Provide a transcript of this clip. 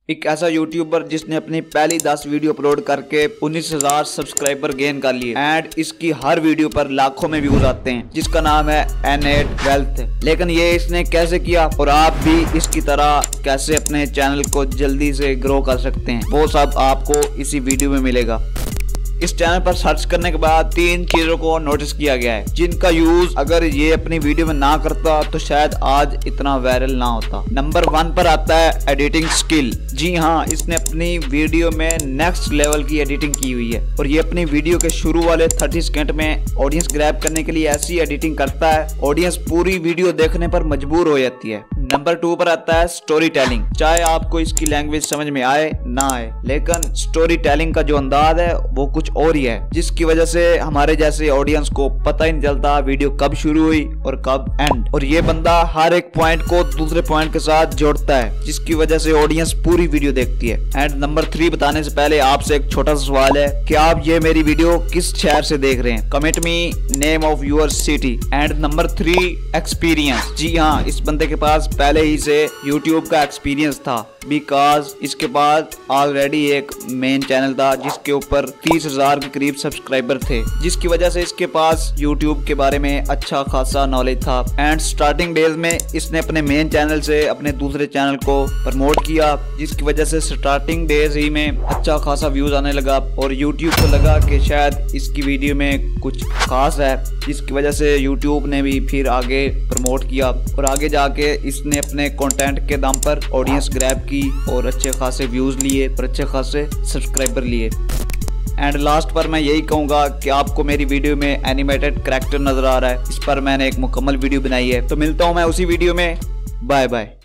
एक ऐसा यूट्यूबर जिसने अपनी पहली 10 वीडियो अपलोड करके 19,000 सब्सक्राइबर गेन कर लिए एंड इसकी हर वीडियो पर लाखों में व्यूज आते हैं, जिसका नाम है N8 वेल्थ। लेकिन ये इसने कैसे किया और आप भी इसकी तरह कैसे अपने चैनल को जल्दी से ग्रो कर सकते हैं, वो सब आपको इसी वीडियो में मिलेगा। इस चैनल पर सर्च करने के बाद 3 चीजों को नोटिस किया गया है, जिनका यूज अगर ये अपनी वीडियो में ना करता तो शायद आज इतना वायरल ना होता। नंबर 1 पर आता है एडिटिंग स्किल। जी हाँ, इसने अपनी वीडियो में नेक्स्ट लेवल की एडिटिंग की हुई है और ये अपनी वीडियो के शुरू वाले 30 सेकंड में ऑडियंस ग्रैब करने के लिए ऐसी एडिटिंग करता है, ऑडियंस पूरी वीडियो देखने पर मजबूर हो जाती है। नंबर 2 पर आता है स्टोरी टेलिंग। चाहे आपको इसकी लैंग्वेज समझ में आए ना आए, लेकिन स्टोरी टेलिंग का जो अंदाज है वो कुछ और ही है, जिसकी वजह से हमारे जैसे ऑडियंस को पता ही नहीं चलता वीडियो कब शुरू हुई और कब एंड। और ये बंदा हर एक पॉइंट को दूसरे पॉइंट के साथ जोड़ता है, जिसकी वजह से ऑडियंस पूरी वीडियो देखती है। एंड नंबर 3 बताने से पहले आपसे एक छोटा सा सवाल है कि आप ये मेरी वीडियो किस शहर से देख रहे हैं? Comment me name of your city. And number 3 experience. जी हाँ, इस बंदे के पास पहले ही से YouTube का एक्सपीरियंस था, बिकॉज इसके पास ऑलरेडी एक मेन चैनल था जिसके ऊपर 30,000 के करीब सब्सक्राइबर थे, जिसकी वजह से इसके पास YouTube के बारे में अच्छा खासा नॉलेज था। एंड स्टार्टिंग डेज में इसने अपने मेन चैनल से अपने दूसरे चैनल को प्रमोट किया, जिसकी वजह से स्टार्टिंग डेज ही में अच्छा खासा व्यूज आने लगा और YouTube को लगा कि शायद इसकी वीडियो में कुछ खास है, जिसकी वजह से YouTube ने भी फिर आगे प्रमोट किया और आगे जाके इसने अपने कंटेंट के दम पर ऑडियंस ग्रैब की और अच्छे खासे व्यूज लिए और अच्छे खासे सब्सक्राइबर लिए। एंड लास्ट पर मैं यही कहूँगा कि आपको मेरी वीडियो में एनिमेटेड कैरेक्टर नजर आ रहा है, इस पर मैंने एक मुकम्मल वीडियो बनाई है। तो मिलता हूँ मैं उसी वीडियो में। Bye bye.